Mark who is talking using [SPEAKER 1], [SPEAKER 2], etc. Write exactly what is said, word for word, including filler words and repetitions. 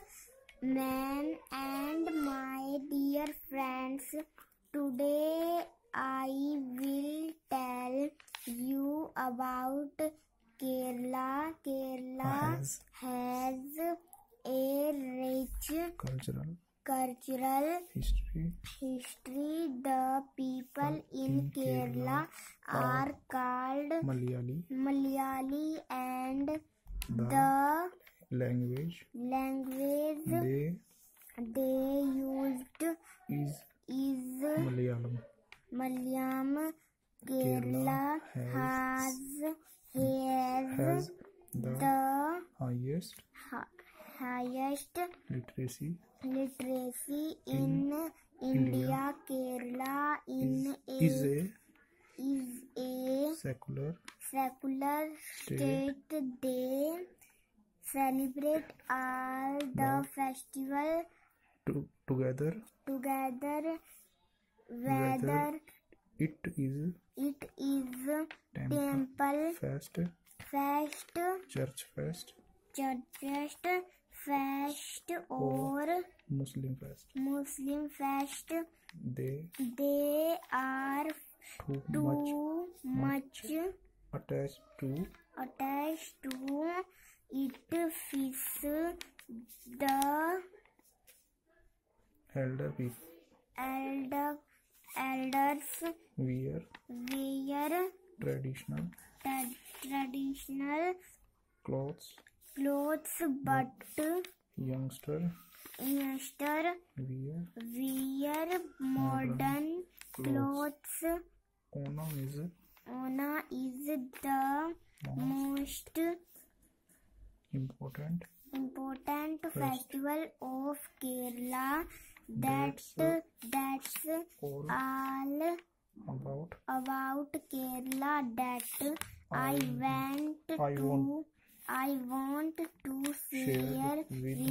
[SPEAKER 1] ma'am and my dear friends. Today I will tell you about Kerala. Kerala
[SPEAKER 2] has,
[SPEAKER 1] has a rich
[SPEAKER 2] cultural
[SPEAKER 1] cultural
[SPEAKER 2] history.
[SPEAKER 1] history. The people in Kerala are called
[SPEAKER 2] Malayali.
[SPEAKER 1] Malayali, and
[SPEAKER 2] The
[SPEAKER 1] the
[SPEAKER 2] language
[SPEAKER 1] language
[SPEAKER 2] they
[SPEAKER 1] they used
[SPEAKER 2] is
[SPEAKER 1] is
[SPEAKER 2] Malayalam.
[SPEAKER 1] Malayalam. Kerala has has,
[SPEAKER 2] Has the,
[SPEAKER 1] the
[SPEAKER 2] highest
[SPEAKER 1] hi- highest
[SPEAKER 2] literacy
[SPEAKER 1] literacy
[SPEAKER 2] in
[SPEAKER 1] in
[SPEAKER 2] India.
[SPEAKER 1] India. Kerala in
[SPEAKER 2] is,
[SPEAKER 1] a,
[SPEAKER 2] is
[SPEAKER 1] is a
[SPEAKER 2] a secular
[SPEAKER 1] secular
[SPEAKER 2] state.
[SPEAKER 1] state. They celebrate all the
[SPEAKER 2] The
[SPEAKER 1] festival
[SPEAKER 2] to, together
[SPEAKER 1] together,
[SPEAKER 2] whether
[SPEAKER 1] whether
[SPEAKER 2] it is
[SPEAKER 1] it is
[SPEAKER 2] temple
[SPEAKER 1] temple
[SPEAKER 2] fest,
[SPEAKER 1] fest,
[SPEAKER 2] church fest,
[SPEAKER 1] church fest, or
[SPEAKER 2] Muslim fest.
[SPEAKER 1] Muslim fest.
[SPEAKER 2] They
[SPEAKER 1] They are
[SPEAKER 2] too
[SPEAKER 1] too
[SPEAKER 2] much
[SPEAKER 1] much
[SPEAKER 2] attached to
[SPEAKER 1] attached to it. Fix the
[SPEAKER 2] elder people
[SPEAKER 1] elder elders
[SPEAKER 2] wear
[SPEAKER 1] wear
[SPEAKER 2] traditional
[SPEAKER 1] tra- traditional
[SPEAKER 2] clothes,
[SPEAKER 1] clothes, but
[SPEAKER 2] youngster
[SPEAKER 1] youngster
[SPEAKER 2] wear
[SPEAKER 1] wear modern clothes.
[SPEAKER 2] Onam is
[SPEAKER 1] Ona is the most
[SPEAKER 2] important
[SPEAKER 1] important festival of Kerala. That
[SPEAKER 2] That's
[SPEAKER 1] that's
[SPEAKER 2] all
[SPEAKER 1] all
[SPEAKER 2] about
[SPEAKER 1] about Kerala that I
[SPEAKER 2] I-
[SPEAKER 1] want
[SPEAKER 2] I
[SPEAKER 1] to
[SPEAKER 2] want
[SPEAKER 1] I want to
[SPEAKER 2] share
[SPEAKER 1] share
[SPEAKER 2] with